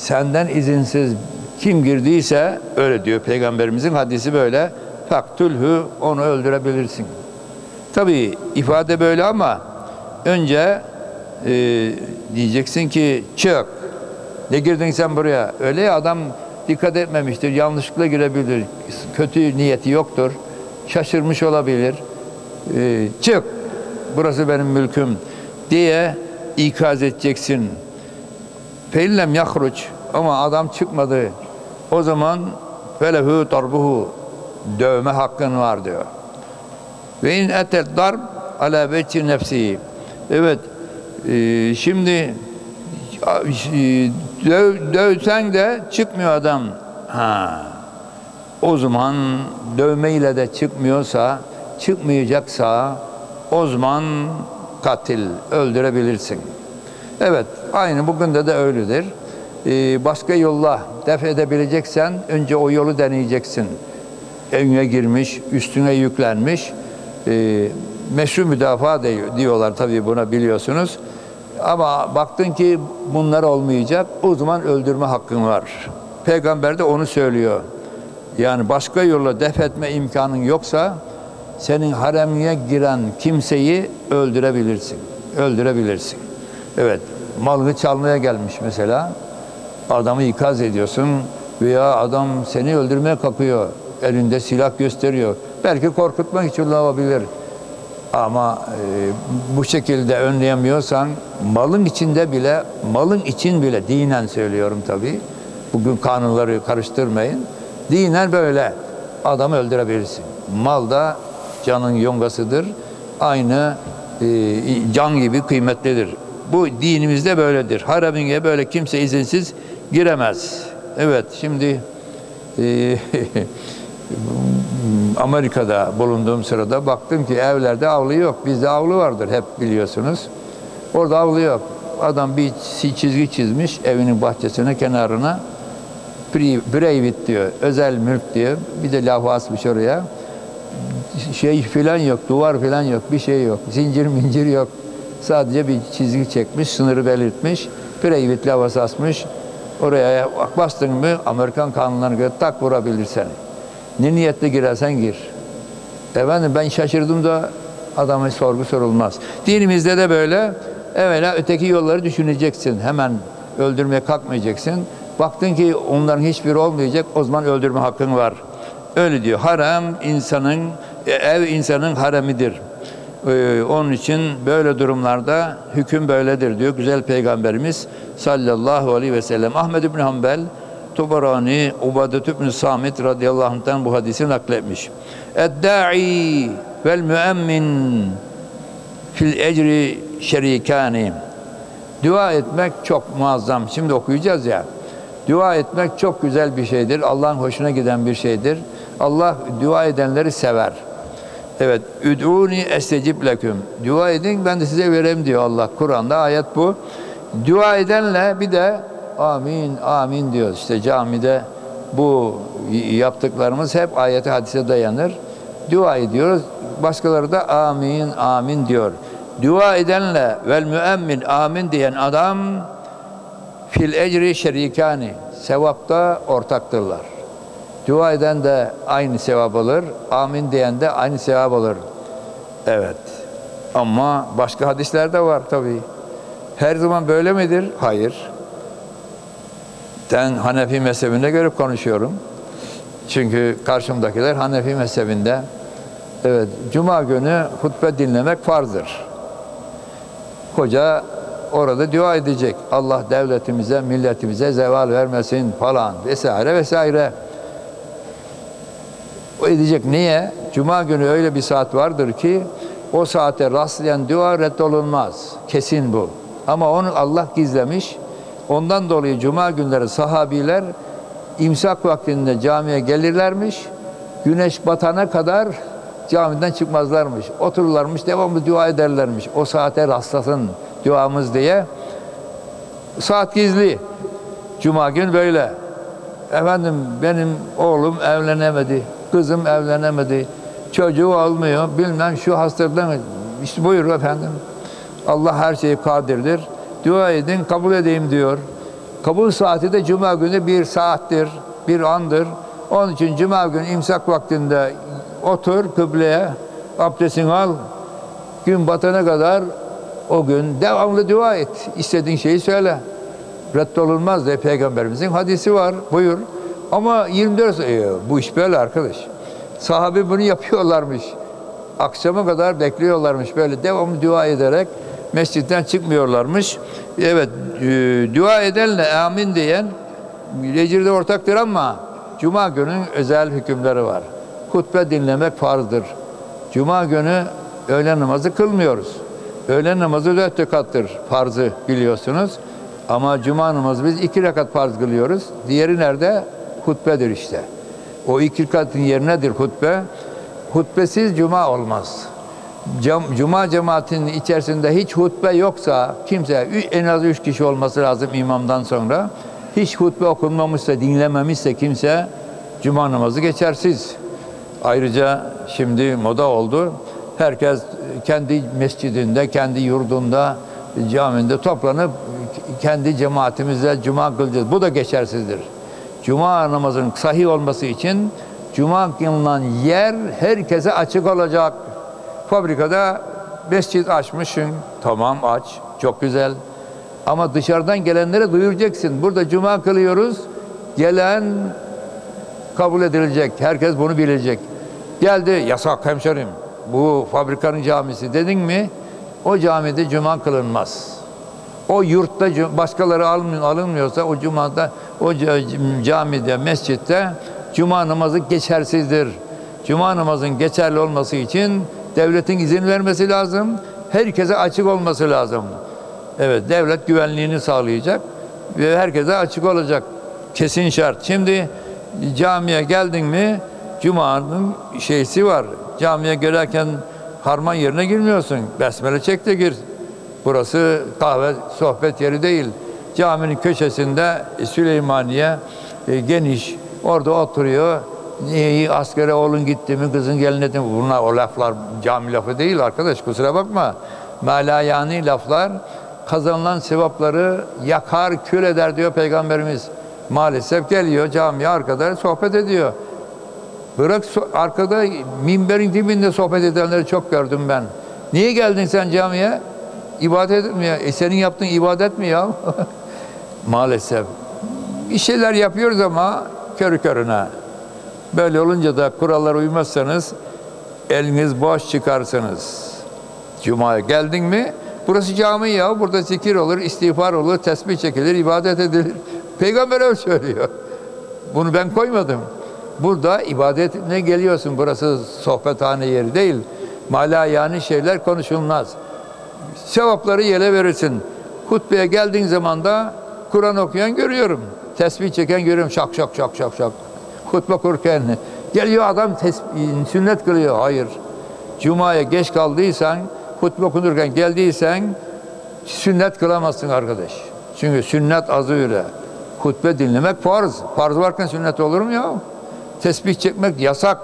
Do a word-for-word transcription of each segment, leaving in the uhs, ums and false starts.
senden izinsiz kim girdiyse, öyle diyor Peygamberimizin hadisi böyle, faktulhu, onu öldürebilirsin. Tabii ifade böyle ama önce e, diyeceksin ki çık. Ne girdin sen buraya? Öyle ya, adam dikkat etmemiştir, yanlışlıkla girebilir, kötü niyeti yoktur, şaşırmış olabilir. E, çık, burası benim mülküm diye ikaz edeceksin. Feillem yahruç, ama adam çıkmadı. O zaman felehu darbuhu, dövme hakkın var diyor. Ve in etet darb ala vechi nefsi. Evet, e, şimdi döv, dövsen de çıkmıyor adam. Ha. O zaman dövmeyle de çıkmıyorsa, çıkmayacaksa o zaman katil, öldürebilirsin. Evet, aynı bugün de de öyledir. Ee, başka yolla def edebileceksen önce o yolu deneyeceksin. Evine girmiş, üstüne yüklenmiş. Ee, meşru müdafaa diyorlar tabii buna, biliyorsunuz. Ama baktın ki bunlar olmayacak, o zaman öldürme hakkın var. Peygamber de onu söylüyor. Yani başka yolla def etme imkanın yoksa senin haremine giren kimseyi öldürebilirsin. Öldürebilirsin. Evet, malını çalmaya gelmiş mesela. Adamı ikaz ediyorsun veya adam seni öldürmeye kalkıyor. Elinde silah gösteriyor. Belki korkutmak için olabilir. Ama e, bu şekilde önleyemiyorsan malın içinde bile, malın için bile, dinen söylüyorum tabii. Bugün kanunları karıştırmayın. Dinen böyle adamı öldürebilirsin. Mal da canın yongasıdır. Aynı e, can gibi kıymetlidir. Bu dinimizde böyledir. Haremine böyle kimse izinsiz giremez. Evet, şimdi e, Amerika'da bulunduğum sırada baktım ki evlerde avlu yok. Bizde avlu vardır hep, biliyorsunuz. Orada avlu yok. Adam bir çizgi çizmiş evinin bahçesine, kenarına. Private diyor, özel mülk diyor. Bir de lafı asmış oraya. Şey filan yok, duvar filan yok, bir şey yok. Zincir mincir yok. Sadece bir çizgi çekmiş, sınırı belirtmiş. Private lafı asmış. Oraya bastın mı Amerikan kanunlarına göre tak vurabilir seni. Ne niyetle girersen gir. Efendim ben şaşırdım da adama sorgu sorulmaz. Dinimizde de böyle. Evvela öteki yolları düşüneceksin. Hemen öldürmeye kalkmayacaksın. Baktın ki onların hiçbiri olmayacak, o zaman öldürme hakkın var. Öyle diyor. Harem insanın, ev insanın haremidir. Ee, onun için böyle durumlarda hüküm böyledir diyor güzel Peygamberimiz sallallahu aleyhi ve sellem. Ahmed ibn Hanbel, Tubarani, Ubadet ibn Samit radıyallahu anh'tan bu hadisi nakletmiş. Eddâ'i vel müemmin fil ecri şerikâni. Dua etmek çok muazzam. Şimdi okuyacağız ya. Dua etmek çok güzel bir şeydir. Allah'ın hoşuna giden bir şeydir. Allah dua edenleri sever. Evet. Üd'ûni estecib leküm. Dua edin, ben de size vereyim diyor Allah. Kur'an'da ayet bu. Dua edenle bir de amin, amin diyor. İşte camide bu yaptıklarımız hep ayete, hadise dayanır. Dua ediyoruz. Başkaları da amin, amin diyor. Dua edenle vel müemmin, amin diyen adam fil ecri şerikani, sevapta ortaktırlar. Dua eden de aynı sevap alır, amin diyen de aynı sevap alır. Evet. Ama başka hadisler de var tabii. Her zaman böyle midir? Hayır. Ben Hanefi mezhebine göre konuşuyorum. Çünkü karşımdakiler Hanefi mezhebinde. Evet, Cuma günü hutbe dinlemek farzdır. Hoca orada dua edecek. Allah devletimize, milletimize zeval vermesin falan vesaire vesaire. O edecek. Niye? Cuma günü öyle bir saat vardır ki o saate rastlayan dua reddolunmaz. Kesin bu. Ama onu Allah gizlemiş. Ondan dolayı Cuma günleri sahabiler imsak vaktinde camiye gelirlermiş. Güneş batana kadar camiden çıkmazlarmış. Otururlarmış, devamlı dua ederlermiş. O saate rastlasın duamız diye. Saat gizli. Cuma gün böyle. Efendim benim oğlum evlenemedi. Kızım evlenemedi. Çocuğu olmuyor. Bilmem şu hastalıktan. İşte buyur efendim. Allah her şeyi kadirdir. Dua edin, kabul edeyim diyor. Kabul saati de cuma günü bir saattir, bir andır. Onun için cuma günü imsak vaktinde otur kıbleye, abdestini al. Gün batana kadar o gün devamlı dua et. İstediğin şeyi söyle. Reddolunmaz diye Peygamberimizin hadisi var. Buyur. Ama yirmi dört e, bu iş böyle arkadaş. Sahabe bunu yapıyorlarmış. Akşama kadar bekliyorlarmış. Böyle devamlı dua ederek mescitten çıkmıyorlarmış. Evet, e, dua edenle amin diyen ecirde ortaktır ama cuma günün özel hükümleri var. Hutbe dinlemek farzdır. Cuma günü öğlen namazı kılmıyoruz. Öğlen namazı dört rekattır farzı biliyorsunuz. Ama cuma namazı biz iki rekat farz kılıyoruz. Diğeri nerede? Hutbedir işte. O iki rekatın yerinedir hutbe. Hutbesiz cuma olmaz. Cuma cemaatinin içerisinde hiç hutbe yoksa kimse en az üç kişi olması lazım imamdan sonra. Hiç hutbe okunmamışsa, dinlememişse kimse cuma namazı geçersiz. Ayrıca şimdi moda oldu. Herkes kendi mescidinde, kendi yurdunda, caminde toplanıp kendi cemaatimizle cuma kılacağız. Bu da geçersizdir. Cuma namazının sahih olması için cuma kılınan yer herkese açık olacak. Fabrikada mescit açmışsın. Tamam aç. Çok güzel. Ama dışarıdan gelenlere duyuracaksın. Burada cuma kılıyoruz. Gelen kabul edilecek. Herkes bunu bilecek. Geldi. Yasak hemşerim. Bu fabrikanın camisi dedin mi? O camide cuma kılınmaz. O yurtta başkaları alınmıyorsa o cumada, o camide, mescitte cuma namazı geçersizdir. Cuma namazın geçerli olması için devletin izin vermesi lazım. Herkese açık olması lazım. Evet, devlet güvenliğini sağlayacak ve herkese açık olacak. Kesin şart. Şimdi camiye geldin mi cumanın şeysi var. Camiye girerken harman yerine girmiyorsun. Besmele çek de gir. Burası kahve, sohbet yeri değil. Caminin köşesinde Süleymaniye e, geniş. Orada oturuyor. İyi askere oğlun gitti mi, kızın gelin mi? Bunlar o laflar cami lafı değil arkadaş. Kusura bakma. Malayani laflar kazanılan sevapları yakar, kül eder diyor Peygamberimiz. Maalesef geliyor camiye arkada sohbet ediyor. Bırak arkada minberin dibinde sohbet edenleri çok gördüm ben. Niye geldin sen camiye? İbadet etmiyor. E senin yaptığın ibadet mi ya? Maalesef. Bir şeyler yapıyoruz ama körü körüne. Böyle olunca da kurallara uymazsanız eliniz boş çıkarsınız. Cuma'ya geldin mi? Burası cami ya. Burada zikir olur, istiğfar olur, tesbih çekilir, ibadet edilir. Peygamber öyle söylüyor. Bunu ben koymadım. Burada ibadetine geliyorsun. Burası sohbethane yeri değil. Malayani şeyler konuşulmaz. Sevapları yele verirsin. Hutbeye geldiğin zaman da Kur'an okuyan görüyorum. Tesbih çeken görüyorum. Şak şak şak şak şak. Hutbe kurken geliyor adam tesbih, sünnet kılıyor. Hayır. Cuma'ya geç kaldıysan, hutbe okunurken geldiysen sünnet kılamazsın arkadaş. Çünkü sünnet azı üre. Hutbe dinlemek farz. Farz varken sünnet olur mu ya? Tesbih çekmek yasak.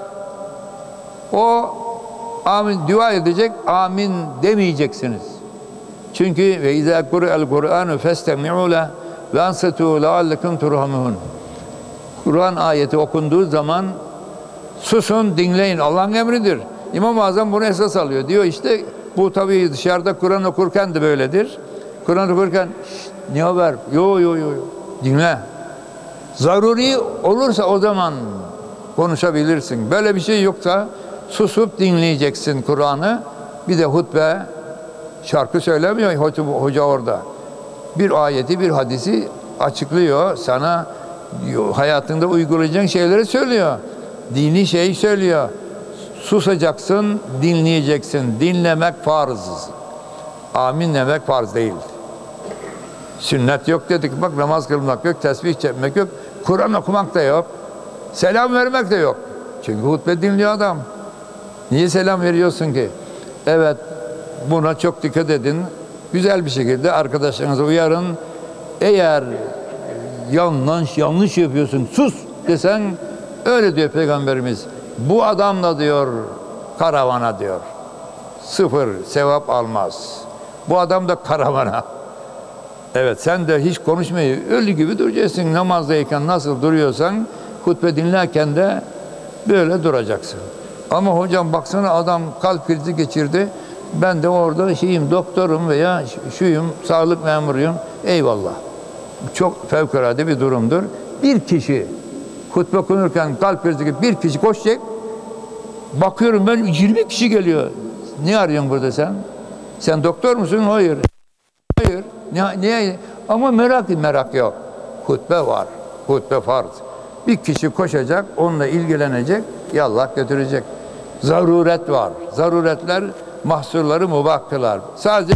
O amin dua edecek, amin demeyeceksiniz. Çünkü ve izâ kure'el Kur'ânu festemi'û le ve ansitû leallekum turhamun. Kur'an ayeti okunduğu zaman susun, dinleyin. Allah'ın emridir. İmam-ı Azam bunu esas alıyor. Diyor işte bu tabii dışarıda Kur'an okurken de böyledir. Kur'an okurken ne haber? Yo yo yo. Dinle. Zaruri olursa o zaman konuşabilirsin. Böyle bir şey yoksa susup dinleyeceksin Kur'an'ı. Bir de hutbe, şarkı söylemiyor hoca orada. Bir ayeti, bir hadisi açıklıyor. Sana hayatında uygulayacağın şeyleri söylüyor. Dini şey söylüyor. Susacaksın, dinleyeceksin. Dinlemek farz. Amin demek farz değil. Sünnet yok dedik. Bak namaz kılmak yok, tesbih çekmek yok. Kur'an okumak da yok. Selam vermek de yok. Çünkü hutbe dinliyor adam. Niye selam veriyorsun ki? Evet, buna çok dikkat edin. Güzel bir şekilde arkadaşlarınızı uyarın. Eğer yanlış yanlış yapıyorsun, sus desen, öyle diyor Peygamberimiz. Bu adamla diyor karavana diyor. Sıfır sevap almaz. Bu adam da karavana. Evet, sen de hiç konuşmayı ölü gibi duracaksın. Namazdayken nasıl duruyorsan hutbe dinlerken de böyle duracaksın. Ama hocam baksana adam kalp krizi geçirdi. Ben de orada şeyim, doktorum veya şuyum, sağlık memuruyum. Eyvallah. Çok fevkalade bir durumdur. Bir kişi hutbe konurken kalp krizi gibi bir kişi koşacak. Bakıyorum ben yirmi kişi geliyor. Ne arıyorsun burada sen? Sen doktor musun? Hayır. Hayır. Niye? niye? Ama merak merak yok. Hutbe var. Hutbe farz. Bir kişi koşacak, onunla ilgilenecek, yallah götürecek. Zaruret var. Zaruretler mahsurları mubah kılar. Sadece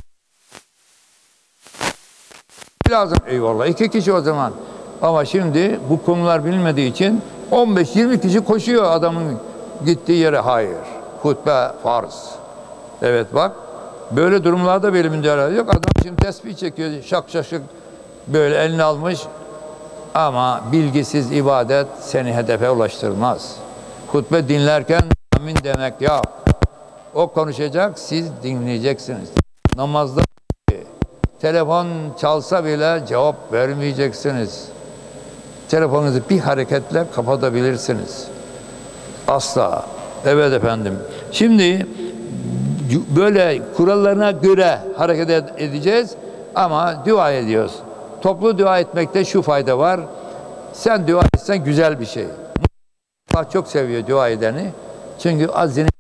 lazım. Eyvallah. İki kişi o zaman. Ama şimdi bu konular bilinmediği için on beş yirmi kişi koşuyor adamın gittiği yere. Hayır. Hutbe farz. Evet bak. Böyle durumlarda böyle müdahale yok. Adam şimdi tesbih çekiyor. Şak şak şak böyle elini almış. Ama bilgisiz ibadet seni hedefe ulaştırmaz. Hutbe dinlerken amin demek yok. O konuşacak, siz dinleyeceksiniz. Namazda telefon çalsa bile cevap vermeyeceksiniz. Telefonunuzu bir hareketle kapatabilirsiniz. Asla. Evet efendim. Şimdi böyle kurallarına göre hareket edeceğiz ama dua ediyoruz. Toplu dua etmekte şu fayda var. Sen dua etsen güzel bir şey. Allah çok seviyor dua edeni. Çünkü azinin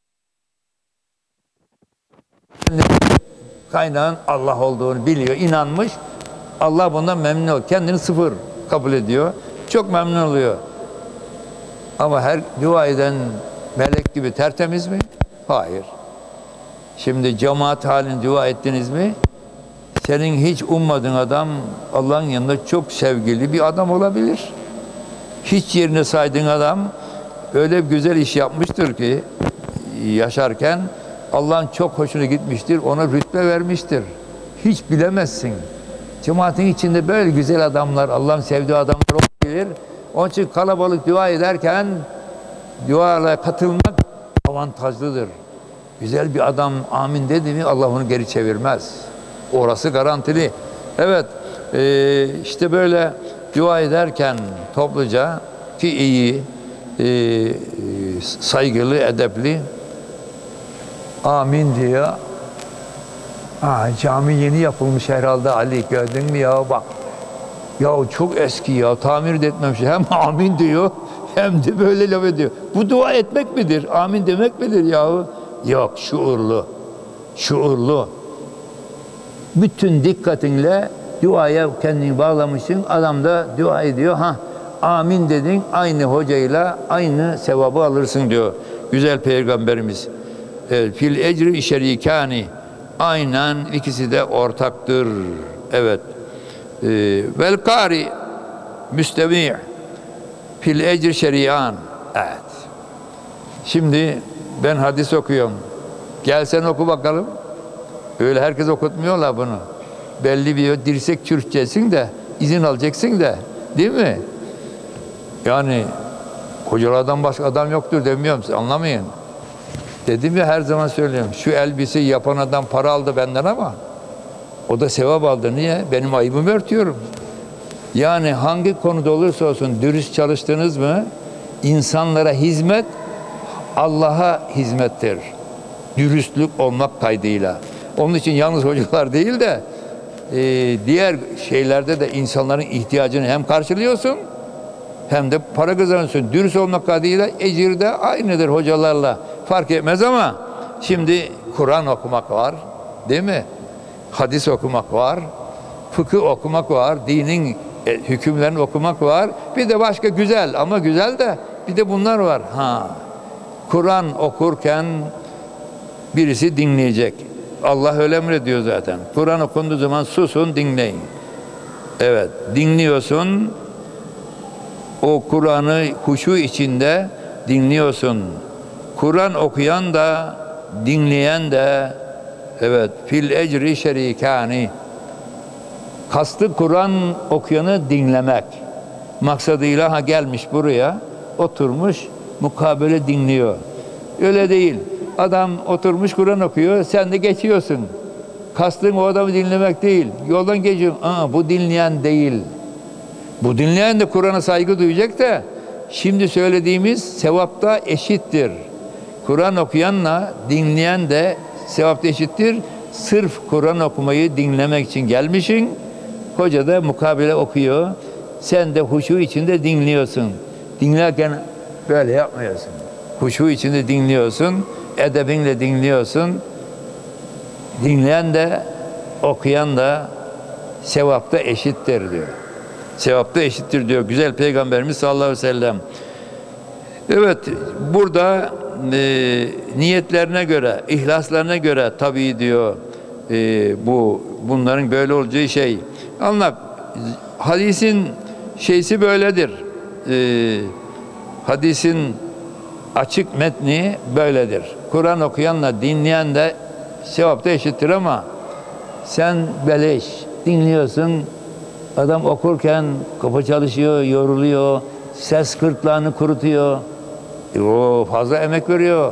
kaynağın Allah olduğunu biliyor, inanmış. Allah bundan memnun oluyor. Kendini sıfır kabul ediyor. Çok memnun oluyor. Ama her dua eden melek gibi tertemiz mi? Hayır. Şimdi cemaat halinde dua ettiniz mi? Senin hiç ummadığın adam Allah'ın yanında çok sevgili bir adam olabilir. Hiç yerine saydığın adam öyle bir güzel iş yapmıştır ki yaşarken Allah'ın çok hoşuna gitmiştir, ona rütbe vermiştir. Hiç bilemezsin. Cemaatin içinde böyle güzel adamlar, Allah'ın sevdiği adamlar olabilir. Onun için kalabalık dua ederken duaya katılmak avantajlıdır. Güzel bir adam amin dedi mi Allah onu geri çevirmez. Orası garantili. Evet, e, işte böyle dua ederken topluca ki iyi, e, saygılı, edepli amin diyor. Aa, cami yeni yapılmış herhalde Ali, gördün mü ya bak. Ya çok eski ya, tamir de etmemiş. Hem amin diyor hem de böyle laf ediyor. Bu dua etmek midir? Amin demek midir yahu? Yok, şuurlu. Şuurlu. Bütün dikkatinle duaya kendini bağlamışsın. Adam da dua ediyor. Ha, amin dedin. Aynı hocayla aynı sevabı alırsın diyor. Güzel Peygamberimiz. Evet, fil ecri şerikani. Aynen ikisi de ortaktır. Evet. Ee, vel kari müstemi' fil ecri şeriyan. Evet. Şimdi ben hadis okuyorum. Gelsen oku bakalım. Öyle herkes okutmuyorlar bunu. Belli bir dirsek çürüteceksin de izin alacaksın da, değil mi? Yani hocalardan başka adam yoktur demiyorum, anlamayın. Dedim ya, her zaman söylüyorum. Şu elbiseyi yapan adam para aldı benden ama o da sevap aldı. Niye? Benim ayıbımı örtüyorum. Yani hangi konuda olursa olsun dürüst çalıştınız mı, insanlara hizmet Allah'a hizmettir. Dürüstlük olmak kaydıyla. Onun için yalnız hocalar değil de e, diğer şeylerde de insanların ihtiyacını hem karşılıyorsun hem de para kazanıyorsun. Dürüst olmak kaydıyla ecir de aynıdır hocalarla. Fark etmez ama şimdi Kur'an okumak var, değil mi? Hadis okumak var, fıkıh okumak var, dinin e, hükümlerini okumak var. Bir de başka güzel ama güzel de bir de bunlar var. Ha, Kur'an okurken birisi dinleyecek. Allah öyle emrediyor zaten. Kur'an okunduğu zaman susun, dinleyin. Evet, dinliyorsun. O Kur'an'ı huşu içinde dinliyorsun. Kur'an okuyan da dinleyen de evet fil ecri şerikani. Kastı Kur'an okuyanı dinlemek. Maksadıyla ha gelmiş buraya, oturmuş mukabele dinliyor. Öyle değil. Adam oturmuş Kur'an okuyor, sen de geçiyorsun. kastın o adamı dinlemek değil. Yoldan geçiyorum. Aa, bu dinleyen değil. Bu dinleyen de Kur'an'a saygı duyacak da şimdi söylediğimiz sevapta eşittir. Kur'an okuyanla dinleyen de sevapta eşittir. Sırf Kur'an okumayı dinlemek için gelmişsin. Hoca da mukabele okuyor. Sen de huşu içinde dinliyorsun. Dinlerken böyle yapmıyorsun. Huşu içinde dinliyorsun. Edebinle dinliyorsun. Dinleyen de okuyan da sevapta eşittir diyor. Sevapta eşittir diyor güzel Peygamberimiz sallallahu aleyhi ve sellem. Evet, burada e, niyetlerine göre, ihlaslarına göre tabii diyor e, bu bunların böyle olacağı şey. Anla, hadisin şeysi böyledir. E, hadisin açık metni böyledir. Kur'an okuyanla dinleyen de sevapta eşittir ama sen beleş dinliyorsun. Adam okurken kafa çalışıyor, yoruluyor, ses kırtlağını kurutuyor. E o fazla emek veriyor.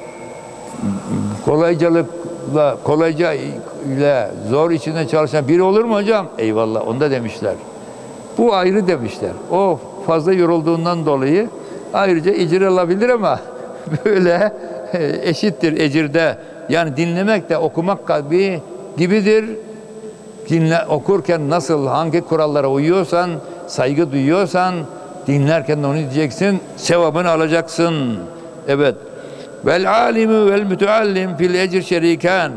Kolaycalıkla, kolayca ile zor içinde çalışan biri olur mu hocam? Eyvallah, onu da demişler. Bu ayrı demişler. O fazla yorulduğundan dolayı ayrıca ecir alabilir ama böyle eşittir ecirde. Yani dinlemek de okumak gibi gibidir. Dinle, okurken nasıl, hangi kurallara uyuyorsan, saygı duyuyorsan, dinlerken de onu diyeceksin, sevabını alacaksın. Evet. Vel alimu vel müteallim fil ecr şeriken.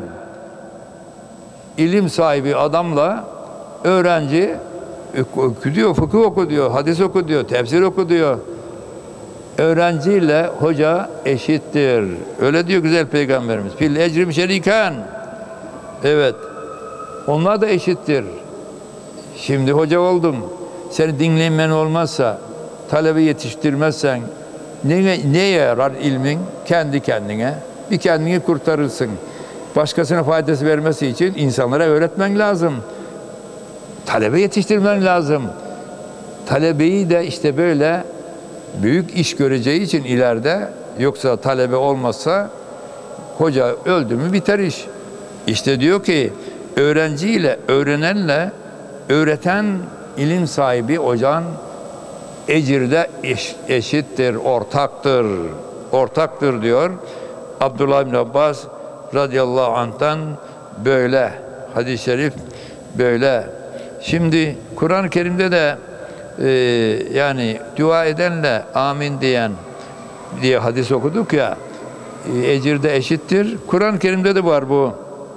İlim sahibi adamla öğrenci oku diyor, fıkıh oku diyor, hadis oku diyor, tefsir oku diyor. Öğrenciyle hoca eşittir. Öyle diyor güzel Peygamberimiz. Fil ecrim şeriken. Evet. Onlar da eşittir. Şimdi hoca oldum. Seni dinlemen olmazsa, talebe yetiştirmezsen neye, neye yarar ilmin? Kendi kendine. Bir kendini kurtarırsın. Başkasına faydası vermesi için insanlara öğretmen lazım. Talebe yetiştirmen lazım. Talebeyi de işte böyle büyük iş göreceği için ileride, yoksa talebe olmazsa hoca öldü mü biter iş. İşte diyor ki öğrenciyle, öğrenenle öğreten ilim sahibi hocan ecirde eş, eşittir, ortaktır. Ortaktır diyor. Abdullah bin Abbas radıyallahu anh'tan böyle hadis-i şerif böyle. Şimdi Kur'an-ı Kerim'de de e, yani dua edenle amin diyen diye hadis okuduk ya, e, ecirde eşittir. Kur'an-ı Kerim'de de var bu.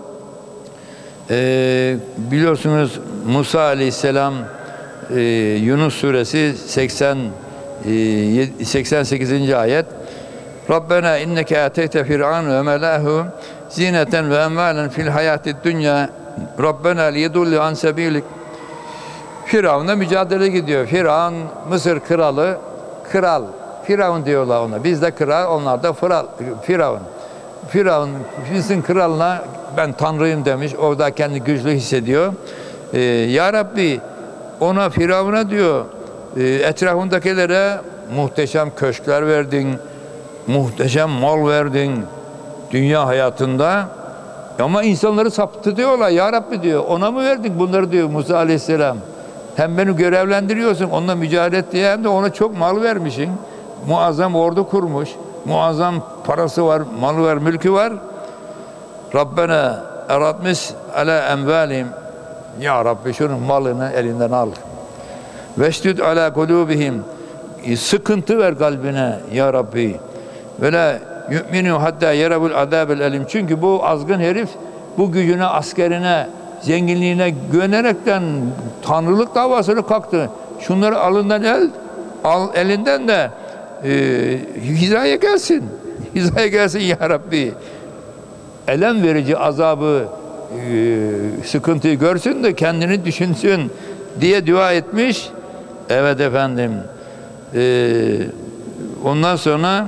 E, biliyorsunuz Musa aleyhisselam e, Yunus suresi seksen seksen sekizinci ayet. Rabbena inneke ateyte fir'an ve melâhu zineten ve emvalen fil hayatid dünya Rabbena liyedulli an sebilik. Firavun'la mücadele gidiyor. Firavun Mısır kralı, kral. Firavun diyorlar ona. Biz de kral, onlar da Firavun. Firavun. Firavun bizim kralına ben Tanrıyım demiş. Orada kendi güçlü hissediyor. Ee, ya Rabbi ona, Firavun'a diyor, e, etrafındakilere muhteşem köşkler verdin, muhteşem mal verdin dünya hayatında. Ama insanları saptırıyorlar. Ya Rabbi diyor, ona mı verdik bunları diyor Musa aleyhisselam. Hem beni görevlendiriyorsun, onunla mücadele et diye, hem de ona çok mal vermişsin. Muazzam ordu kurmuş, muazzam parası var, malı var, mülkü var. Rabbena eratmis ala envalim. Ya Rabbi şunun malını elinden al. Veştüd ala kulubihim. Sıkıntı ver kalbine ya Rabbi. Ve la yu'minu hatta yerabul azabel elim. Çünkü bu azgın herif bu gücüne, askerine, zenginliğine güvenerekten tanrılık davasını kalktı. Şunları alından el, al elinden de e, hizaya gelsin. Hizaya gelsin ya Rabbi. Elem verici azabı, e, sıkıntıyı görsün de kendini düşünsün diye dua etmiş. Evet efendim. E, ondan sonra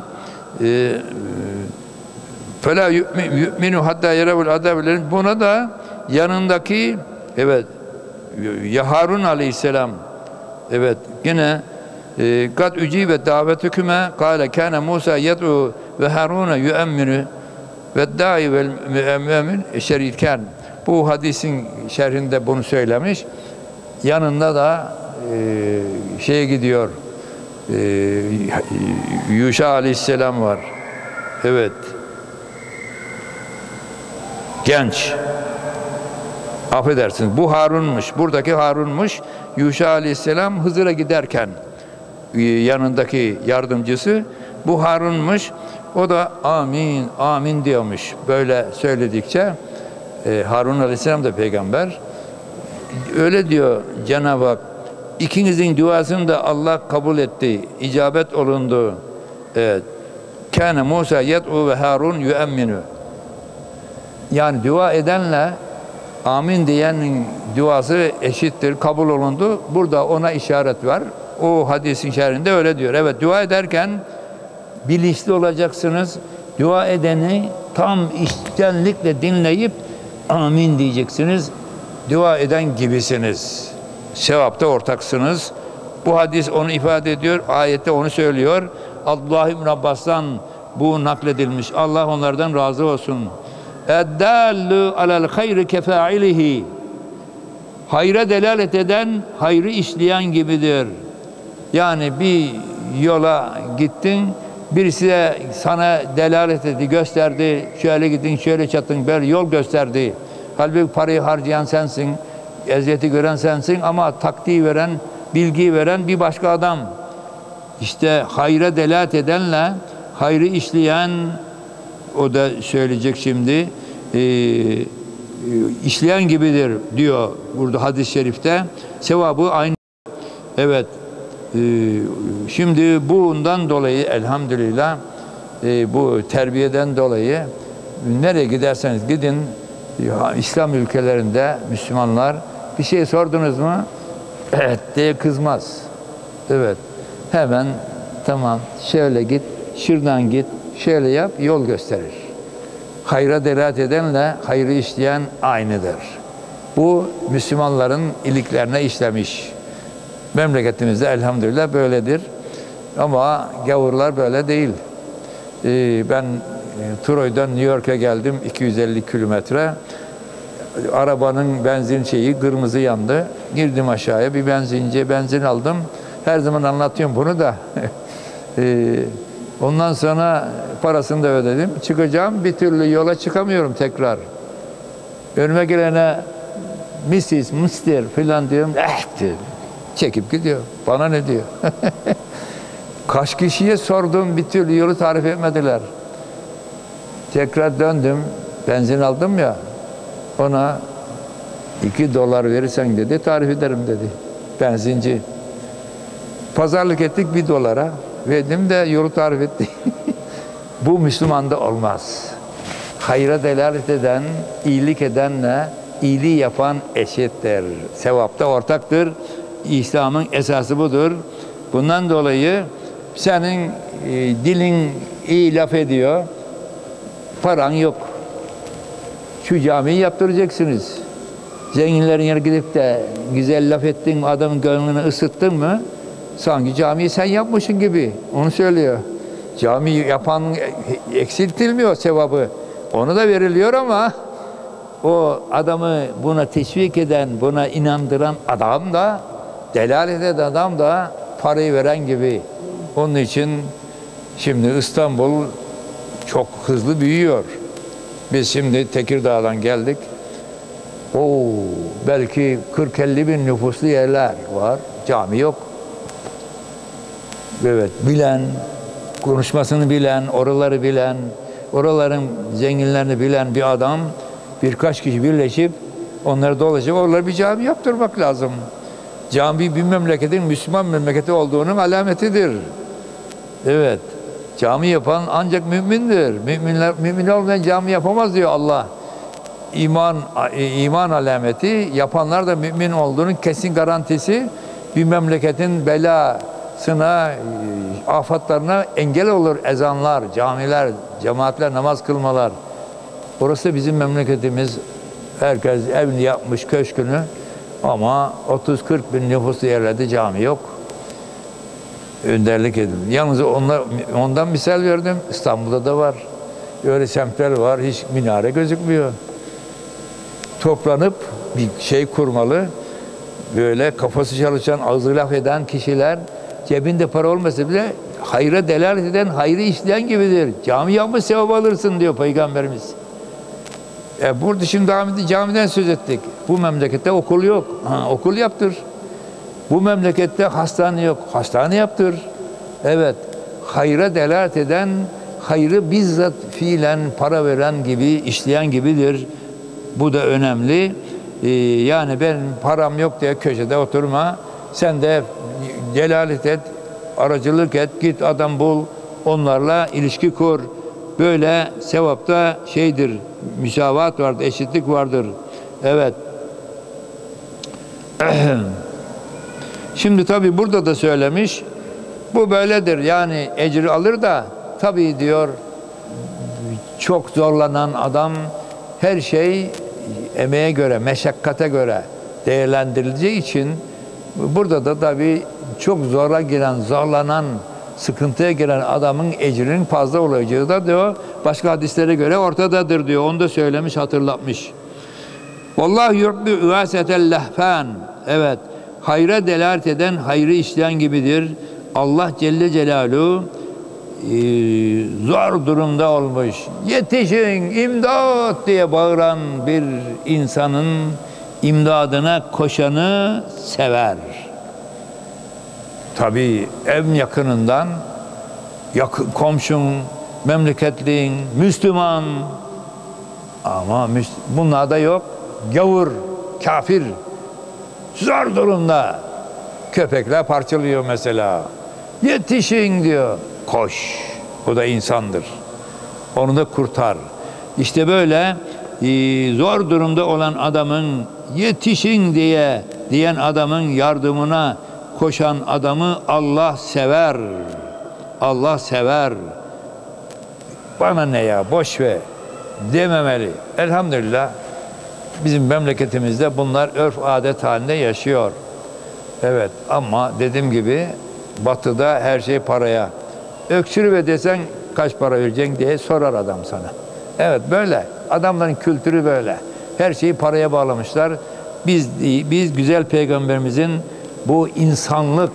فَلَا يُؤْمِنُ hatta يَرَوُ الْعَذَابَ. Buna da yanındaki, evet, ya Harun aleyhisselam, evet, yine kad ucibe davetüküme kâle kâne Musa yed'u ve Harun yu'emminu ve da'i vel mü'emmin şeriken. Bu hadisin şerhinde bunu söylemiş. Yanında da e, şeye gidiyor. E, Yuşa Aleyhisselam var. Evet. Genç. Affedersiniz. Bu Harun'muş. Buradaki Harun'muş. Yuşa Aleyhisselam Hızır'a giderken yanındaki yardımcısı bu Harun'muş. O da amin, amin diyormuş. Böyle söyledikçe e, Harun Aleyhisselam da peygamber. Öyle diyor Cenab-ı Hak. İkinizin duasını da Allah kabul etti. İcabet olundu. Evet. Kâne Musa yed'u ve Harun yüemminu. Yani dua edenle amin diyenin duası eşittir, kabul olundu. Burada ona işaret var. O hadisin şerhinde öyle diyor. Evet, dua ederken bilinçli olacaksınız. Dua edeni tam içtenlikle dinleyip amin diyeceksiniz. Dua eden gibisiniz. Sevapta ortaksınız. Bu hadis onu ifade ediyor. Ayette onu söylüyor. Abdullah İbn Abbas'tan bu nakledilmiş. Allah onlardan razı olsun. اَدَّالُّ عَلَى الْخَيْرِ كَفَاعِلِهِ. Hayra delalet eden, hayrı işleyen gibidir. Yani bir yola gittin, birisi de sana delalet etti, gösterdi, şöyle gidin, şöyle çatın, böyle yol gösterdi. Halbuki parayı harcayan sensin, eziyeti gören sensin ama taktiği veren, bilgiyi veren bir başka adam. İşte hayra delalet edenle, hayrı işleyen, o da söyleyecek şimdi, e, işleyen gibidir diyor burada hadis-i şerifte. Sevabı aynı. Evet. E, şimdi bundan dolayı elhamdülillah e, bu terbiyeden dolayı nereye giderseniz gidin İslam ülkelerinde Müslümanlar bir şey sordunuz mu? Evet diye kızmaz. Evet. Hemen tamam şöyle git, şuradan git, şöyle yap, yol gösterir. Hayra delalet edenle hayrı işleyen aynıdır. Bu Müslümanların iliklerine işlemiş. Memleketimizde elhamdülillah böyledir. Ama gavurlar böyle değil. Ee, ben Troy'dan New York'a geldim iki yüz elli kilometre. Arabanın benzin şeyi kırmızı yandı. Girdim aşağıya bir benzinci benzin aldım. Her zaman anlatıyorum bunu da. ee, ondan sonra parasını da ödedim. Çıkacağım bir türlü yola çıkamıyorum tekrar. Önüme gelene missis, mister filan diyorum. Eh diyor. Çekip gidiyor. Bana ne diyor? Kaç kişiye sordum bir türlü yolu tarif etmediler. Tekrar döndüm. Benzin aldım ya. Ona iki dolar verirsen dedi tarif ederim dedi. Benzinci. Pazarlık ettik bir dolara. Verdim de yolu tarif etti. Bu Müslümanda olmaz. Hayra delalet eden, iyilik edenle iyiliği yapan eşittir. Sevapta ortaktır. İslam'ın esası budur. Bundan dolayı senin e, dilin iyi laf ediyor. Paran yok. Şu camiyi yaptıracaksınız. Zenginlerin yerine gidip de güzel laf ettin, adamın gönlünü ısıttın mı? Sanki camiyi sen yapmışsın gibi. Onu söylüyor. Cami yapan eksiltilmiyor sevabı. Onu da veriliyor ama o adamı buna teşvik eden, buna inandıran adam da, delalet eden adam da parayı veren gibi. Onun için şimdi İstanbul çok hızlı büyüyor. Biz şimdi Tekirdağ'dan geldik. Oo, belki kırk elli bin nüfuslu yerler var. Cami yok. Evet, bilen, konuşmasını bilen, oraları bilen, oraların zenginlerini bilen bir adam, birkaç kişi birleşip onları dolaşıp oralara bir cami yaptırmak lazım. Cami bir memleketin Müslüman memleketi olduğunun alametidir. Evet, cami yapan ancak mümindir. Müminler, mümin olmayan cami yapamaz diyor Allah. İman, iman alameti, yapanlar da mümin olduğunun kesin garantisi. Bir memleketin belasına, afatlarına engel olur ezanlar, camiler, cemaatler, namaz kılmalar. Orası bizim memleketimiz. Herkes evini yapmış, köşkünü. Ama otuz kırk bin nüfuslu yerlerde cami yok. Önderlik edin. Yalnız onlar, ondan misal verdim. İstanbul'da da var. Öyle semtler var. Hiç minare gözükmüyor. toplanıp bir şey kurmalı. Böyle kafası çalışan, ağzı laf eden kişiler cebinde para olmasa bile hayra delalet eden, hayrı işleyen gibidir. Cami yapmış sevap alırsın diyor Peygamberimiz. E burada şimdi camiden söz ettik. Bu memlekette okul yok. Ha, okul yaptır. Bu memlekette hastane yok. Hastane yaptır. Evet. Hayra delalet eden, hayrı bizzat fiilen para veren gibi, işleyen gibidir. Bu da önemli. Ee, yani ben param yok diye köşede oturma. Sen de delalet et, aracılık et, git adam bul, onlarla ilişki kur. Böyle sevapta şeydir, müsavat vardır, eşitlik vardır. Evet. Şimdi tabi burada da söylemiş, bu böyledir. Yani ecri alır da tabi diyor, çok zorlanan adam her şey emeğe göre, meşakkate göre değerlendirileceği için burada da tabi çok zora giren, zorlanan, sıkıntıya giren adamın ecrinin fazla olacağı da diyor, başka hadislere göre ortadadır diyor. Onu da söylemiş, hatırlatmış. Vallahi yu'bi üvasetel lehfan. Evet, hayra delalet eden, hayrı işleyen gibidir. Allah Celle Celaluhu e, zor durumda olmuş, yetişin, imdat diye bağıran bir insanın imdadına koşanı sever. Tabii ev yakınından, yakın, komşun, memleketliğin, Müslüman, ama bunlar da yok. Gavur, kafir, zor durumda. Köpekler parçalıyor mesela. Yetişin diyor. Koş. O da insandır. Onu da kurtar. İşte böyle e, zor durumda olan adamın yetişin diye diyen adamın yardımına koşan adamı Allah sever. Allah sever. Bana ne ya, boş ver dememeli. Elhamdülillah bizim memleketimizde bunlar örf adet halinde yaşıyor. Evet, ama dediğim gibi batıda her şey paraya. Öksürüve desen kaç para vereceksin diye sorar adam sana. Evet, böyle. Adamların kültürü böyle. Her şeyi paraya bağlamışlar. Biz biz güzel peygamberimizin bu insanlık,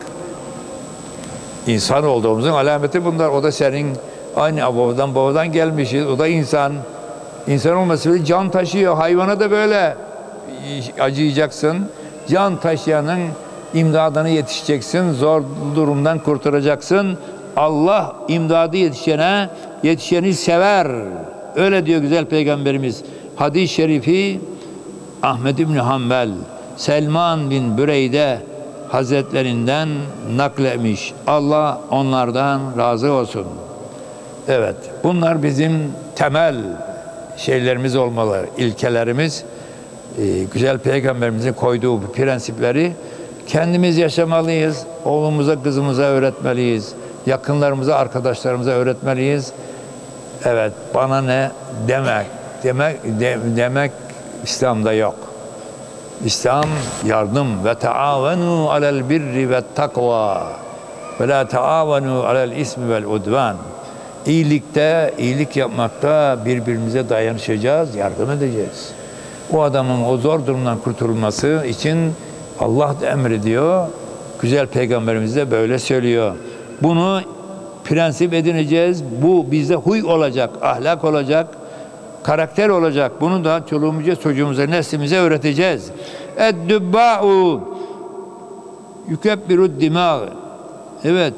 insan olduğumuzun alameti bunlar. O da senin aynı babadan babadan gelmişiz. O da insan. İnsan olması bile can taşıyor. Hayvana da böyle acıyacaksın. Can taşıyanın imdadına yetişeceksin. Zor durumdan kurtaracaksın. Allah imdadı yetişene, yetişeni sever. Öyle diyor güzel peygamberimiz. Hadis-i şerifi Ahmed İbni Hanbel, Selman bin Büreyde Hazretlerinden nakletmiş. Allah onlardan razı olsun. Evet, bunlar bizim temel şeylerimiz olmalı, ilkelerimiz. Ee, güzel peygamberimizin koyduğu bu prensipleri kendimiz yaşamalıyız. Oğlumuza, kızımıza öğretmeliyiz. Yakınlarımıza, arkadaşlarımıza öğretmeliyiz. Evet, bana ne demek, demek de, demek İslam'da yok. İslam yardım ve taavenu alel birri ve takva ve la taavenu alel ismi vel udvan. İyilikte, iyilik yapmakta birbirimize dayanışacağız, yardım edeceğiz. O adamın o zor durumdan kurtulması için Allah da emrediyor. Güzel peygamberimiz de böyle söylüyor. Bunu prensip edineceğiz. Bu bizde huy olacak, ahlak olacak, karakter olacak. Bunu da çoluğumuza, çocuğumuza, neslimize öğreteceğiz. Ed-dübbâ'u yükebbiru dimâ. Evet.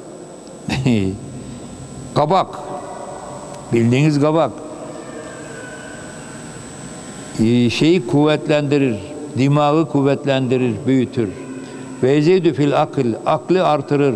Kabak. Bildiğiniz kabak. Şeyi kuvvetlendirir. Dimağı kuvvetlendirir, büyütür. Ve yezîdü fil akıl. Aklı artırır.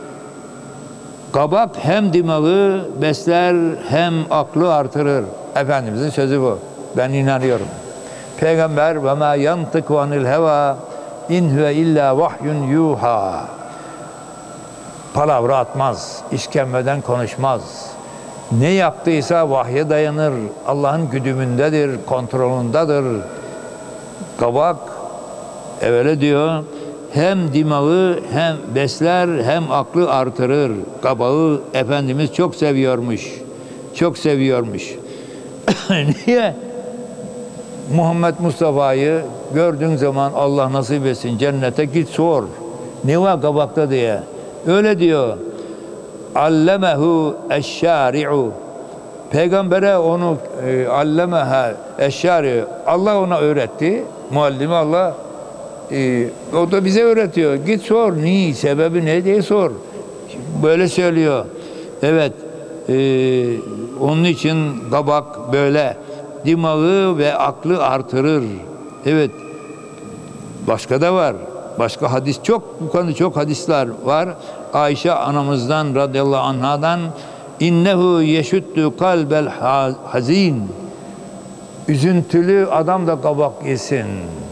Kabak hem dimağı besler hem aklı artırır. Efendimizin sözü bu. Ben inanıyorum. Peygamber ve ma yantıku anil heva in huve illa vahyun yuha. Palavra atmaz, işkembeden konuşmaz. Ne yaptıysa vahye dayanır. Allah'ın güdümündedir, kontrolündedir. Kabak evvela diyor, hem dimağı hem besler hem aklı artırır. Kabağı Efendimiz çok seviyormuş. Çok seviyormuş. Niye? Muhammed Mustafa'yı gördüğün zaman Allah nasip etsin cennete git sor. Ne var kabakta diye. Öyle diyor. Allemehu eşşari'u. Peygambere onu e, allemeha eşşari. Allah ona öğretti. Muallimi Allah. E, o da bize öğretiyor. Git sor. Niye? Sebebi ne diye sor. Böyle söylüyor. Evet. E, onun için kabak böyle dimağı ve aklı artırır. Evet. Başka da var. Başka hadis çok, bu konuda çok hadisler var. Ayşe anamızdan radıyallahu anhadan innehu yeşüttü kalbel hazin. Üzüntülü adam da kabak yesin.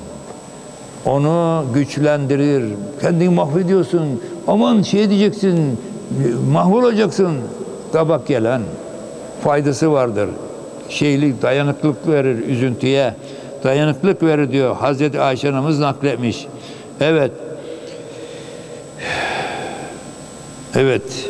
Onu güçlendirir. Kendini mahvediyorsun. Aman şey diyeceksin. Mahvolacaksın. Kabak gelen faydası vardır. Şeylik, dayanıklılık verir üzüntüye. Dayanıklık verir diyor. Hazreti Ayşe anamız nakletmiş. Evet. Evet.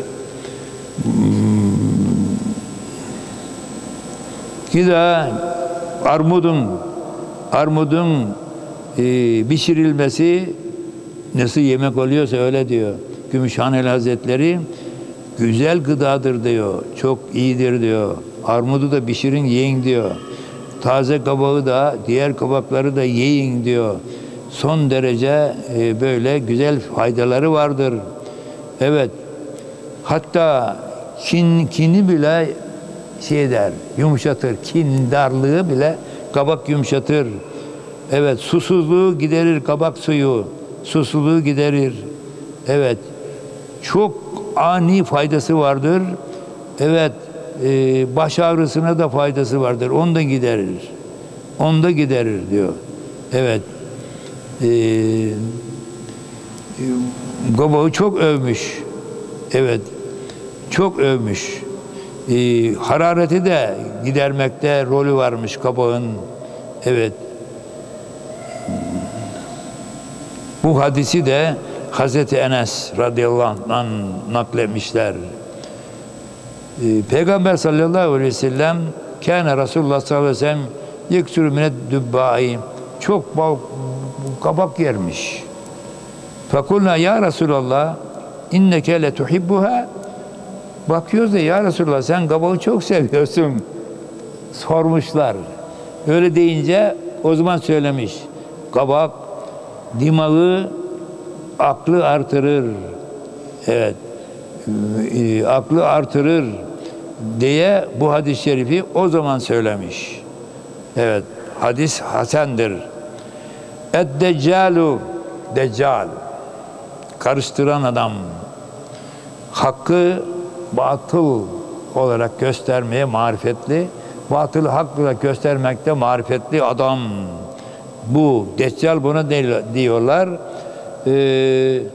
Giza armudun armudun e, pişirilmesi nasıl yemek oluyorsa öyle diyor. Gümüşhaneli Hazretleri güzel gıdadır diyor. Çok iyidir diyor. Armudu da pişirin yiyin diyor. Taze kabağı da diğer kabakları da yiyin diyor. Son derece e, böyle güzel faydaları vardır. Evet. Hatta kin, kini bile şey der, yumuşatır. Kindarlığı bile kabak yumuşatır. Evet. Susuzluğu giderir kabak suyu. Susuzluğu giderir. Evet. Çok ani faydası vardır. Evet. E, baş ağrısına da faydası vardır. Onu da giderir. Onu da giderir diyor. Evet. Ee, kabağı çok övmüş. Evet. Çok övmüş. Ee, harareti de gidermekte rolü varmış kabağın. Evet. Bu hadisi de Hazreti Enes radıyallahu anh'dan nakletmişler. Ee, Peygamber sallallahu aleyhi ve sellem kâne Resulullah sallallahu aleyhi ve sellem yeksürü minet dübbâi çok bal kabak yermiş. Fekulna ya Resulallah inneke le tuhibbuha. Bakıyoruz da ya Resulallah sen kabağı çok seviyorsun. Sormuşlar. Öyle deyince o zaman söylemiş. Kabak dimağı aklı artırır. Evet. E, aklı artırır diye bu hadis-i şerifi o zaman söylemiş. Evet. Hadis hasendir. Ed-Deccalu Deccal karıştıran adam hakkı batıl olarak göstermeye marifetli, batılı hak olarak göstermekte marifetli adam. Bu Deccal buna diyorlar. Ee, e,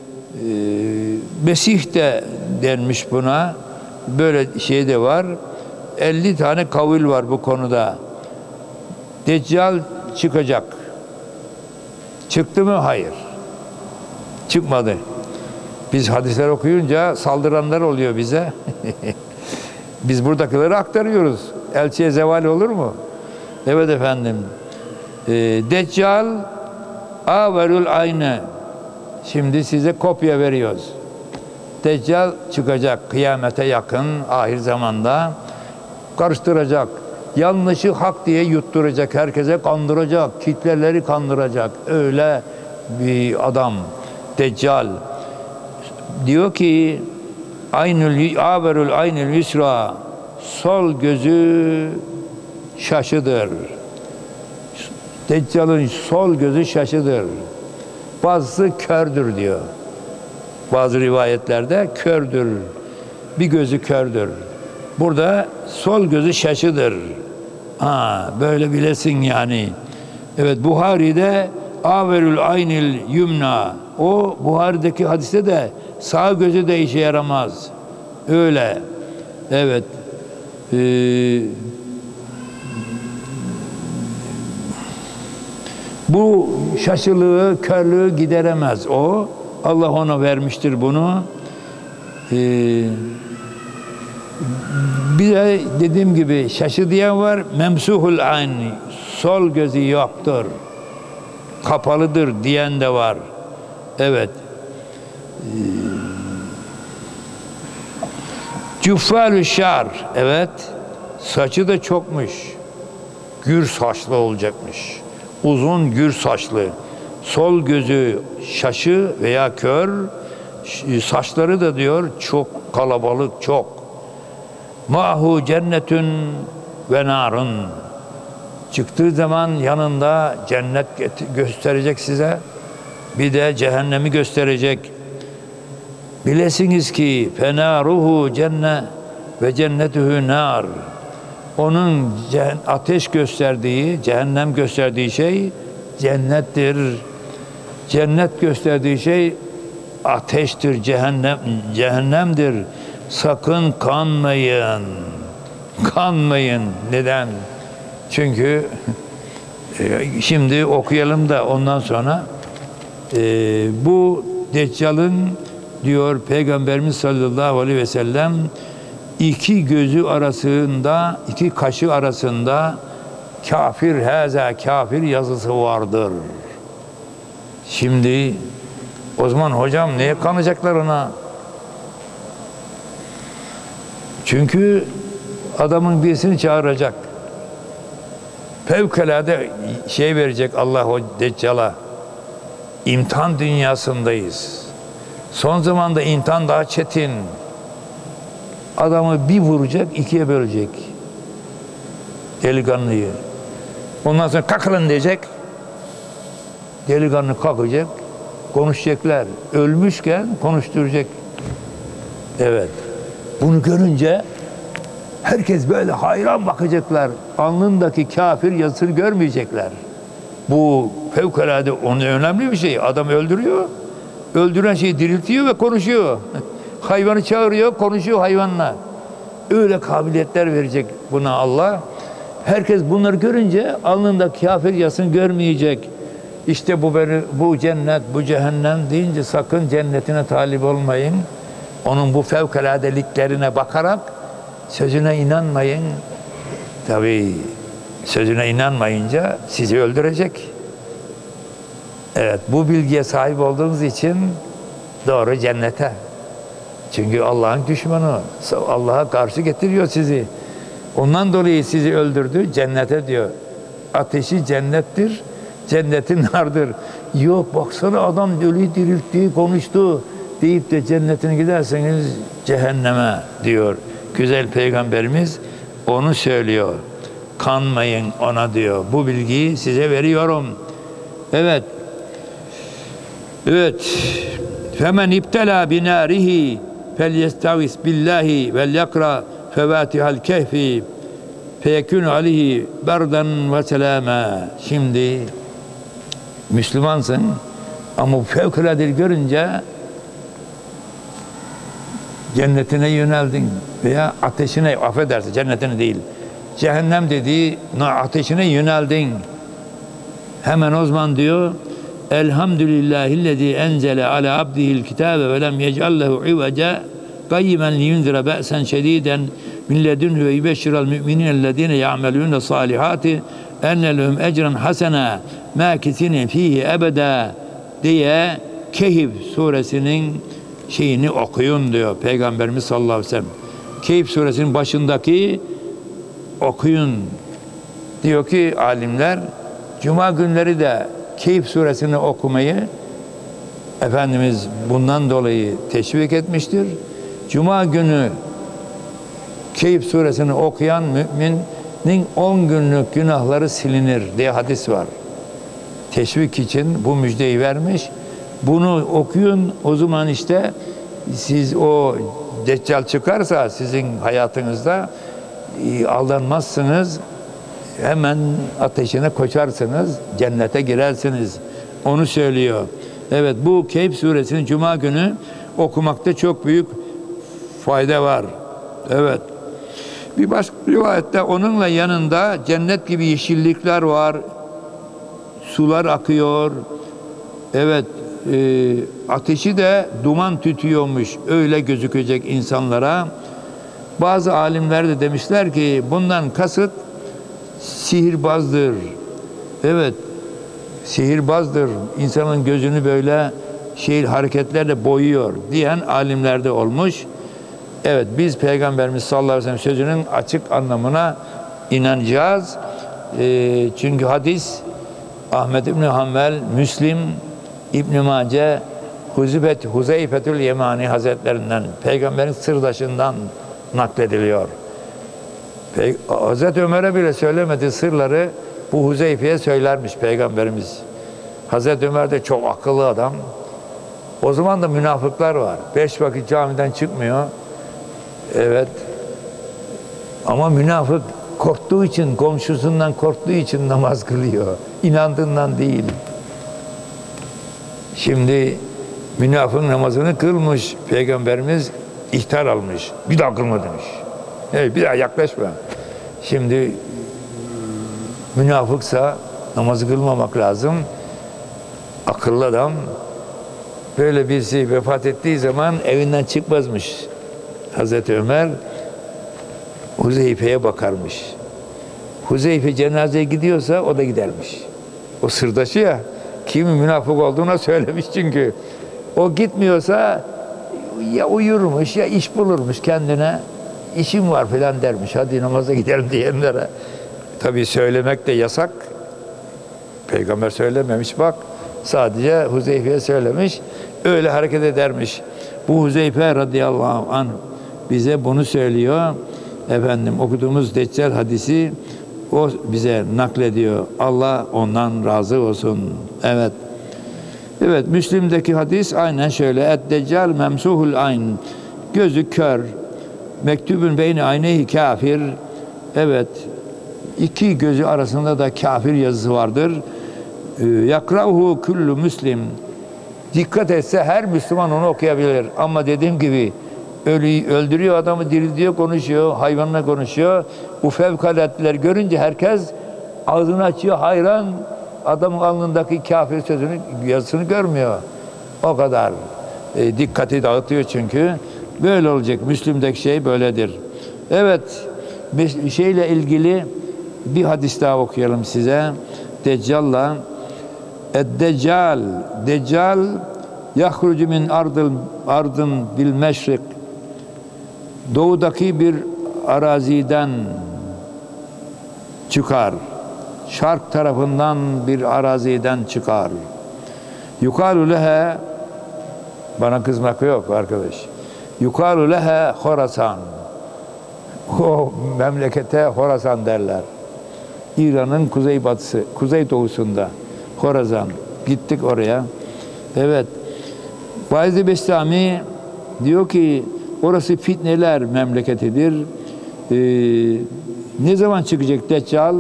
Mesih de denmiş buna. Böyle şey de var. elli tane kavil var bu konuda. Deccal çıkacak. Çıktı mı? Hayır. Çıkmadı. Biz hadisler okuyunca saldıranlar oluyor bize. Biz buradakileri aktarıyoruz. Elçiye zeval olur mu? Evet efendim. Ee, Deccal averül ayne. Şimdi size kopya veriyoruz. Deccal çıkacak kıyamete yakın ahir zamanda. Karıştıracak. Yanlışı hak diye yutturacak. Herkese kandıracak. Kitleleri kandıracak. Öyle bir adam. Deccal. Diyor ki aynül averül aynül yusra, sol gözü şaşıdır. Deccal'ın sol gözü şaşıdır. Bazısı kördür diyor. Bazı rivayetlerde kördür. Bir gözü kördür. Burada sol gözü şaşıdır. Ha, böyle bilesin yani. Evet, Buhari'de averül aynil yumna. O Buhari'deki hadiste de sağ gözü de işe yaramaz. Öyle. Evet. Ee, bu şaşılığı, körlüğü gideremez o. Allah ona vermiştir bunu. Ee, bir de dediğim gibi şaşı diyen var. Memsuhul ayn. sol gözü yoktur, kapalıdır diyen de var. Evet. Cüffalü şar, evet, saçı da çokmuş, gür saçlı olacakmış, uzun gür saçlı, sol gözü şaşı veya kör, saçları da diyor çok kalabalık, çok. Mahu cennetün ve narın, çıktığı zaman yanında cennet gösterecek size, bir de cehennemi gösterecek. Bilesiniz ki fenaruhu cennet ve cennetühü nar. Onun ateş gösterdiği, cehennem gösterdiği şey cennettir. Cennet gösterdiği şey ateştir, cehennem cehennemdir. Sakın kanmayın. Kanmayın. Neden? Çünkü e, şimdi okuyalım da ondan sonra e, bu Deccal'ın diyor Peygamberimiz sallallahu aleyhi ve sellem iki gözü arasında, iki kaşı arasında kafir haza kafir yazısı vardır. Şimdi o zaman hocam neye kanacaklar ona? Çünkü adamın birisini çağıracak. Fevkalade şey verecek Allah o Deccal'a. İmtihan dünyasındayız. Son zamanda imtihan daha çetin. Adamı bir vuracak, ikiye bölecek. Delikanlıyı. Ondan sonra kalkın diyecek. Delikanlı kalkacak. Konuşacaklar. Ölmüşken konuşturacak. Evet. Bunu görünce herkes böyle hayran bakacaklar. Alnındaki kafir yazısını görmeyecekler. Bu fevkalade onun önemli bir şey. Adam öldürüyor. Öldüren şeyi diriltiyor ve konuşuyor. Hayvanı çağırıyor, konuşuyor hayvanla. Öyle kabiliyetler verecek buna Allah. Herkes bunları görünce alnında kafir yazısını görmeyecek. İşte bu beni, bu cennet, bu cehennem deyince sakın cennetine talip olmayın. Onun bu fevkaladeliklerine bakarak sözüne inanmayın. Tabii sözüne inanmayınca sizi öldürecek. Evet, bu bilgiye sahip olduğunuz için doğru cennete. Çünkü Allah'ın düşmanı. Allah'a karşı getiriyor sizi. Ondan dolayı sizi öldürdü, cennete diyor. Ateşi cennettir, cenneti nardır. Yok baksana adam ölüyü diriltti, konuştu deyip de cennetine giderseniz cehenneme diyor. Güzel Peygamberimiz onu söylüyor. Kanmayın ona diyor. Bu bilgiyi size veriyorum. Evet. Evet. Femen iptela binarihi felyestavis billahi vel yakra fevatihal kehfi feyekûnü aleyhi berden ve selâme. Şimdi Müslümansın ama fevkalade görünce cennetine yöneldin veya ateşine, affedersin cennetine değil, cehennem dediği ateşine yöneldin. Hemen o zaman diyor Elhamdülillahillezî enzele ala abdihil kitâbe ve lem yec'allehu iveca qayyimen liyunzira be'sen şedîden min ledunhu ve yubeşşiral mü'minînellezîne ya'melûne salihâti enne lehum ecran hasena mâkisine fîhi ebedâ diye Kehf suresinin şeyini okuyun diyor Peygamberimiz sallallahu aleyhi ve sellem. Kehf suresinin başındaki okuyun diyor ki alimler, cuma günleri de Kehf suresini okumayı Efendimiz bundan dolayı teşvik etmiştir. Cuma günü Kehf suresini okuyan müminin on günlük günahları silinir diye hadis var. Teşvik için bu müjdeyi vermiş. Bunu okuyun, o zaman işte siz o Deccal çıkarsa sizin hayatınızda aldanmazsınız. Hemen ateşine koşarsınız, cennete girersiniz. Onu söylüyor. Evet, bu Kehf suresini cuma günü okumakta çok büyük fayda var. Evet. Bir başka rivayette onunla yanında cennet gibi yeşillikler var. Sular akıyor. Evet, e, ateşi de duman tütüyormuş. Öyle gözükecek insanlara. Bazı alimler de demişler ki bundan kasıt sihirbazdır, Evet, sihirbazdır, insanın gözünü böyle şehir hareketlerle boyuyor diyen alimler de olmuş. Evet, biz Peygamberimiz sallallahu aleyhi ve sellem sözünün açık anlamına inanacağız. E, çünkü hadis Ahmed İbni Hanbel, Müslim, İbn-i Mace, Huzeyfet, Huzeyfetül Yemani Hazretlerinden, Peygamberin sırdaşından naklediliyor. Pey Hazreti Ömer'e bile söylemediği sırları bu Huzeyfe'ye söylermiş Peygamberimiz. Hazreti Ömer de çok akıllı adam. O zaman da münafıklar var. Beş vakit camiden çıkmıyor. Evet. Ama münafık korktuğu için, komşusundan korktuğu için namaz kılıyor. İnandığından değil. Şimdi münafık namazını kılmış. Peygamberimiz ihtar almış. Bir daha kılma demiş. Evet, bir daha yaklaşma. Şimdi münafıksa namazı kılmamak lazım. Akıllı adam. Böyle birisi vefat ettiği zaman evinden çıkmazmış Hazreti Ömer. Huzeyfe'ye bakarmış. Huzeyfe cenazeye gidiyorsa o da gidermiş. O sırdaşı ya, kimi münafık olduğuna söylemiş çünkü. O gitmiyorsa ya uyurmuş ya iş bulurmuş kendine. İşim var falan dermiş. Hadi namaza gidelim diyenlere. Tabii söylemek de yasak. Peygamber söylememiş bak. Sadece Huzeyfe'ye söylemiş. Öyle hareket edermiş. Bu Huzeyfe radıyallahu anh bize bunu söylüyor. Efendim okuduğumuz Deccal hadisi o bize naklediyor. Allah ondan razı olsun. Evet. Evet, Müslim'deki hadis aynen şöyle. Et-Deccal memsuhul ayn. Gözü kör. Mektubun beyni aynehi kafir. Evet. İki gözü arasında da kafir yazısı vardır. Yakrahu kullu müslim. Dikkat etse her Müslüman onu okuyabilir. Ama dediğim gibi ölü, öldürüyor adamı, diriltiyor, konuşuyor, hayvanla konuşuyor. Bu fevkalatler görünce herkes ağzını açıyor, hayran. Adamın alnındaki kafir sözünü, yazısını görmüyor. O kadar e, dikkati dağıtıyor çünkü. Böyle olacak. Müslüm'deki şey böyledir. Evet, bir şeyle ilgili bir hadis daha okuyalım size. Deccal'la. Ed-Deccal, Deccal yahrucu min ardıl ardın bil meşrik. Doğudaki bir araziden çıkar. Şark tarafından bir araziden çıkar. Yukalu lehe, bana kızmak yok arkadaş. Yukalu lehe Horasan. O memlekete Horasan derler. İran'ın kuzeybatısı, kuzeydoğusunda. Horasan. Gittik oraya. Evet. Bayezid Bestami diyor ki orası fitneler memleketidir. Ee, ne zaman çıkacak Deccal?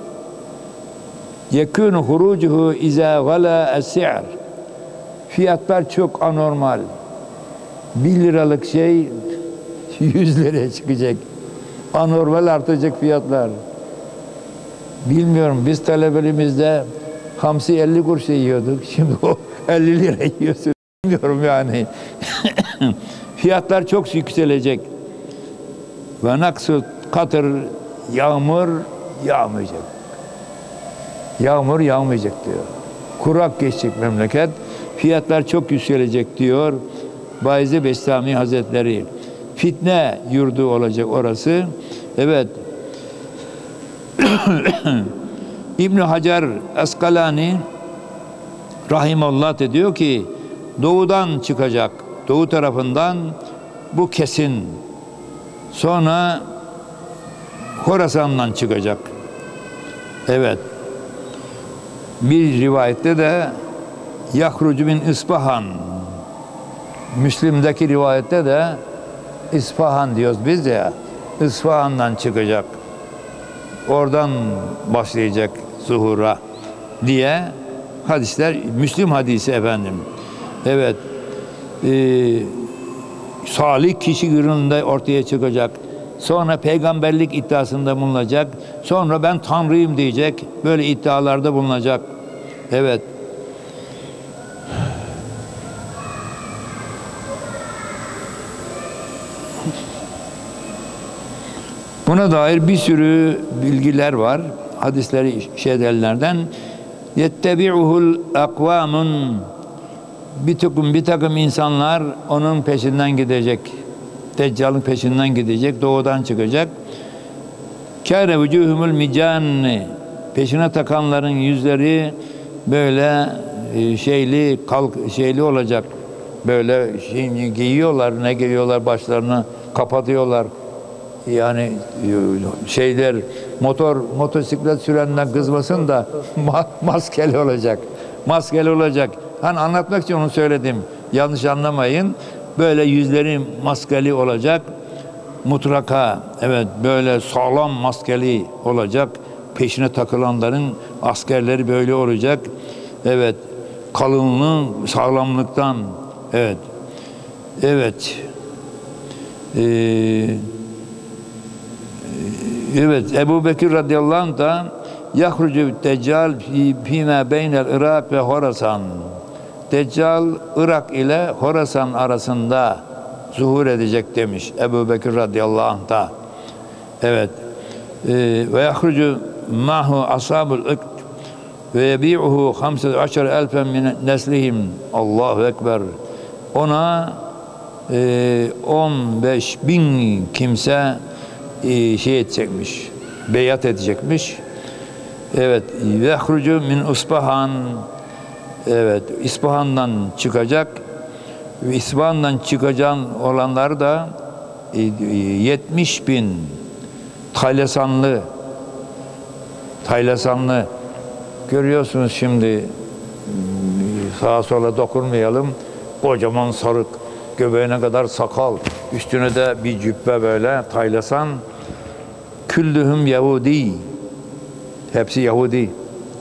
Yekûnü hurucuhu izâ gala es-si'r. Fiyatlar çok anormal. Bir liralık şey yüz liraya çıkacak. Anormal artacak fiyatlar. Bilmiyorum, biz talebelerimizde hamsi elli kuruşa yiyorduk. Şimdi o elli lira yiyorsun. Bilmiyorum yani. Fiyatlar çok yükselecek. Ve naksu katır, yağmur yağmayacak. Yağmur yağmayacak diyor. Kurak geçecek memleket. Fiyatlar çok yükselecek diyor Bayezid Bestami Hazretleri. Fitne yurdu olacak orası. Evet. İbn Hacer Askalani rahimallah de diyor ki doğudan çıkacak. Doğu tarafından bu kesin. Sonra Horasan'dan çıkacak. Evet. Bir rivayette de yahrucu min İspahan. Müslim'deki rivayette de İspahan diyoruz biz de ya. İspahan'dan çıkacak. Oradan başlayacak zuhura diye hadisler, Müslim hadisi efendim. Evet. Ee, salih kişi kırılığında ortaya çıkacak. Sonra peygamberlik iddiasında bulunacak. Sonra ben Tanrıyım diyecek. Böyle iddialarda bulunacak. Evet. Buna dair bir sürü bilgiler var. Hadisleri şeylerden. Yettebi'uhul akvamun, bir takım bir takım insanlar onun peşinden gidecek. Deccal'ın peşinden gidecek, doğudan çıkacak. Kâre vücuhumul micanni, peşine takanların yüzleri böyle e, şeyli kalk şeyli olacak. Böyle şey, giyiyorlar, ne giyiyorlar, başlarını kapatıyorlar. Yani şeyler, motor motosiklet sürenden kızmasın da maskeli olacak. Maskeli olacak. Hani anlatmak için onu söyledim. Yanlış anlamayın. Böyle yüzleri maskeli olacak. Mutlaka evet böyle sağlam maskeli olacak. Peşine takılanların askerleri böyle olacak. Evet. Kalınlığın sağlamlıktan. Evet. Evet. Ee, evet. Ebu Bekir radıyallahu anh da yahrucu deccal fîmâ beynel Irak ve Horasan. Deccal Irak ile Horasan arasında zuhur edecek demiş Ebu Bekir radıyallahu anh da. Evet. Ve yahrucu mahu ashabul ıkt ve yebi'uhu hamse aşar elfen min neslihim. Allahu ekber. Ona on beş bin kimse e, şey edecekmiş. Beyat edecekmiş. Evet. Ve yahrucu min Usbahan. Evet. İspahan'dan çıkacak. Ve İspahan'dan çıkacağın olanlar da yetmiş bin Taylasanlı Taylasanlı görüyorsunuz şimdi, sağa sola dokunmayalım, kocaman sarık, göbeğine kadar sakal, üstüne de bir cübbe böyle Taylasan. Küllühüm Yahudi, hepsi Yahudi.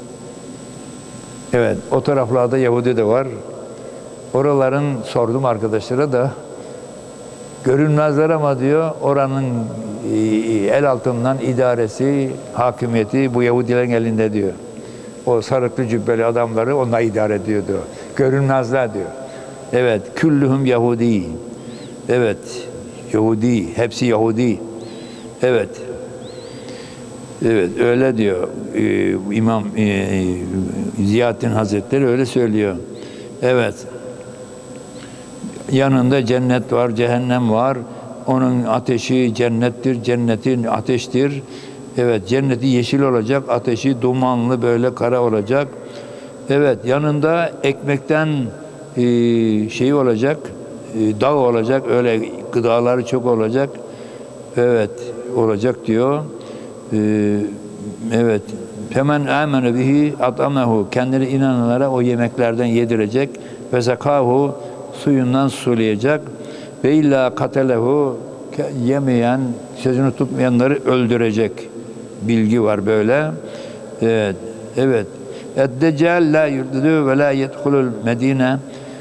Evet, o taraflarda Yahudi de var. Oraların sordum arkadaşlara da, görünmezler ama diyor, oranın el altından idaresi, hakimiyeti bu Yahudilerin elinde diyor. O sarıklı cübbeli adamları onlar idare ediyor diyor. Görünmezler diyor. Evet, küllühüm Yahudi. Evet, Yahudi, hepsi Yahudi. Evet. Evet, öyle diyor ee, İmam e, Ziyaettin Hazretleri öyle söylüyor. Evet. Yanında cennet var, cehennem var. Onun ateşi cennettir, cennetin ateştir. Evet, cenneti yeşil olacak, ateşi dumanlı böyle kara olacak. Evet, yanında ekmekten e, şey olacak, e, dağ olacak, öyle gıdaları çok olacak. Evet, olacak diyor. E, evet, femen amene bihi at'amahu, kendine inananlara o yemeklerden yedirecek ve zakahu, suyundan sulayacak ve illa katelehu, yemeyen, sözünü tutmayanları öldürecek. Bilgi var böyle. Evet. Evet. Ed-Deccal la yurdudu ve la yedhulul Medine.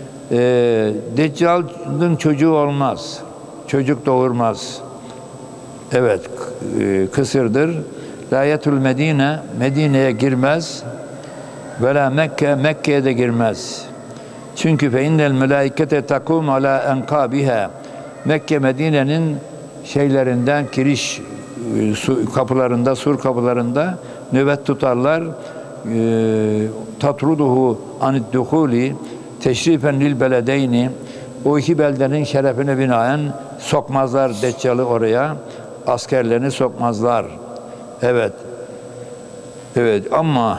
Deccal'ın çocuğu olmaz. Çocuk doğurmaz. Evet. Kısırdır. La yedhulul Medine. Medine'ye girmez. Ve la Mekke. Mekke'ye de girmez. Çünkü fe innel melaikete takum ala enkabiha. Mekke Medine'nin şeylerinden, kiriş kapılarında, sur kapılarında nöbet tutarlar. Tatruduhu anid duhuli teşrifen lil beledeyni, o iki beldenin şerefine binaen sokmazlar Deccal'ı oraya, askerlerini sokmazlar. Evet. Evet ama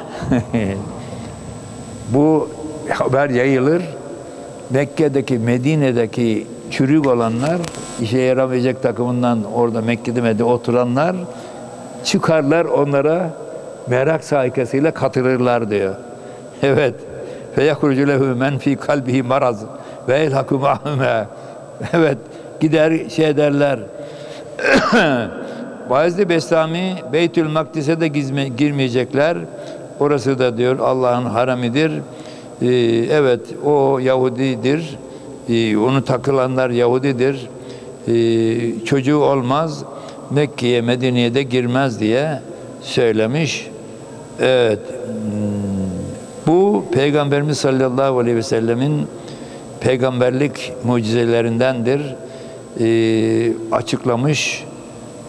bu haber yayılır. Mekke'deki, Medine'deki çürük olanlar, işe yaramayacak takımından orada Mekke'de Medine'de oturanlar çıkarlar, onlara merak saikesiyle katılırlar diyor. Evet. Fe yahrucu lehu men fi kalbihi maraz ve elhaku ma'hume. Evet. Gider şey derler. Bayezid Bestami Beytül Makdis'e de gizme, girmeyecekler. Orası da diyor Allah'ın haramidir. Ee, evet, o Yahudidir. Ee, onu takılanlar Yahudidir. Ee, çocuğu olmaz. Mekke'ye, Medine'ye de girmez diye söylemiş. Evet. Bu Peygamberimiz sallallahu aleyhi ve sellemin peygamberlik mucizelerindendir. Ee, açıklamış.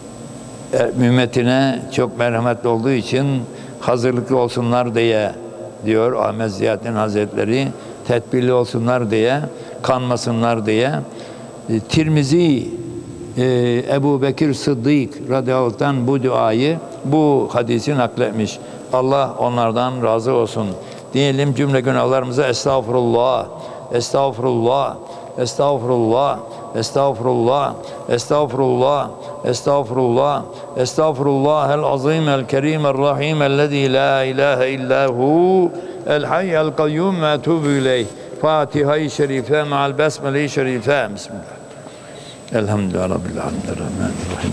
E, ümmetine çok merhametli olduğu için hazırlıklı olsunlar diye diyor Ahmet Ziyaddin Hazretleri, tedbirli olsunlar diye, kanmasınlar diye. E, Tirmizi e, Ebu Bekir Sıddık radıyallahu anh bu duayı, bu hadisi nakletmiş. Allah onlardan razı olsun. Diyelim cümle günahlarımıza estağfurullah, estağfurullah, estağfurullah, estağfurullah, estağfurullah, estağfurullah, estağfurullah el azim el kerim el rahim ellezî la ilahe illahu el hayyel kayyum ve etûbü ileyh. Fatiha-i Şerife ma'al besmele-i Şerife. Bismillah. Elhamdülillah Rabbil alemin. Rahmanirrahim.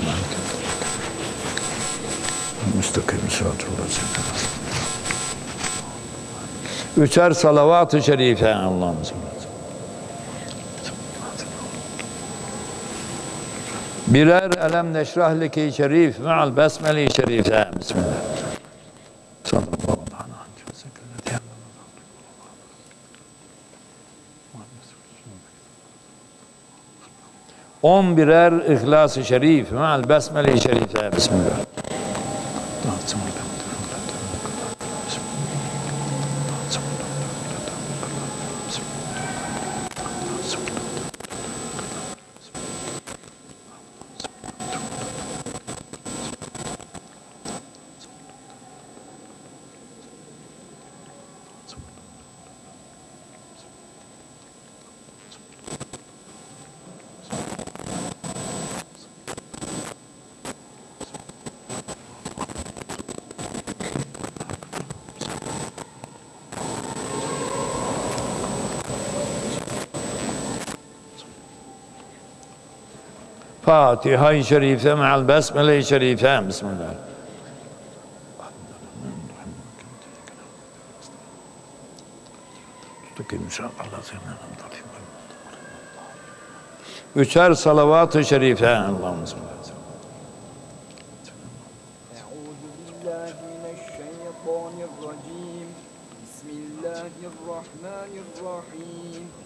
Müstakim sıratullah. Üçer salavat-ı şerife Allah'ım. Birer elem neşrah leki şerif me'al besmele-i şerife. Bismillah. Sallallahu aleyhi ve sellem. On birer İhlas-ı Şerif me'al besmele-i şerife. Bismillah. Fatiha-i Şerife me'al besmele-i Şerife. Bismillah. Üçer salavat-ı şerife. Allah'ım. Bismillahirrahmanirrahim.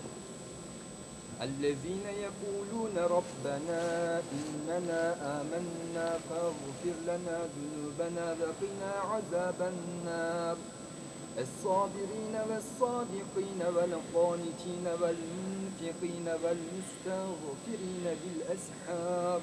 الذين يقولون ربنا إننا آمنا فاغفر لنا ذنوبنا وقنا عذاب النار الصابرين والصادقين والقانتين والمنفقين والمستغفرين بالأسحار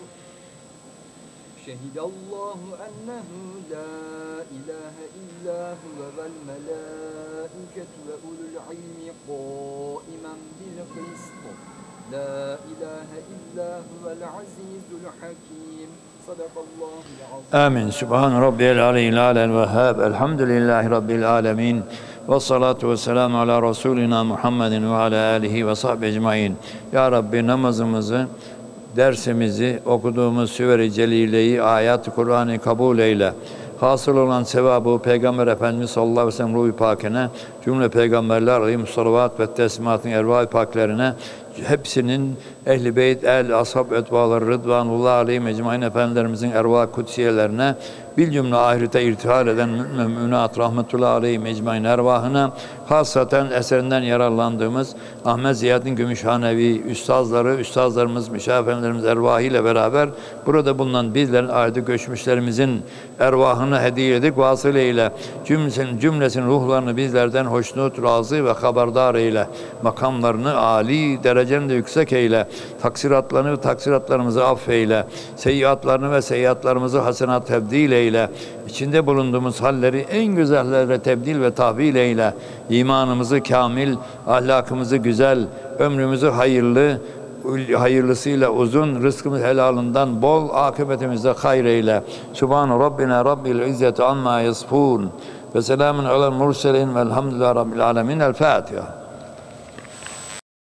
شهد الله أنه لا إله إلا هو والملائكة وأولو العلم قائما بالقسط لا إله إلا هو العزيز الحكيم صدق الله العظيم. Amin. Subhan Rabbiyel Aliyyil Alel Vehhab. Elhamdülillahi Rabbil Alemin. Ve salatu ve selamu ala Resulina Muhammedin ve ala alihi ve sahbihi ecmain. Ya Rabbi, namazımızı, dersimizi, okuduğumuz Süver-i Celile'yi, ayat-ı Kur'an'ı kabul eyle. Hasıl olan sevabı Peygamber Efendimiz sallallahu aleyhi ve sellem ruh-i pakine, cümle peygamberler aleyhimussalavat ve teslimatın ervah-i paklerine, hepsinin ehl-i beyt, el, ashab, etbaları, rıdvanullah aleyhim ecmain efendilerimizin ervah kutsiyelerine, bil cümle ahirete irtihal eden müminat rahmetullahi aleyhim ecmain ervahına, hasaten eserinden yararlandığımız Ahmet Ziyaddin Gümüşhanevi üstazları, üstazlarımız, müşahefenlerimiz ervahıyla beraber burada bulunan bizlerin ahirete göçmüşlerimizin ervahını hediye edip vasıl eyle. Cümlesinin, cümlesinin ruhlarını bizlerden hoşnut, razı ve haberdar eyle. Makamlarını âli, dereceni de yüksek eyle. Taksiratlarını ve taksiratlarımızı affeyle. Seyyiatlarını ve seyyiatlarımızı hasenat tebdil eyle. İçinde bulunduğumuz halleri en güzellere tebdil ve tahvil eyle. İmanımızı kamil, ahlakımızı güzel, ömrümüzü hayırlı, hayırlısıyla uzun, rızkımız helalından bol, akıbetimizde hayır eyle. Subhan Rabbina Rabbil İzzeti amma yasfun ve selamun alel murselin velhamdülillahi Rabbil alemin. El Fatiha.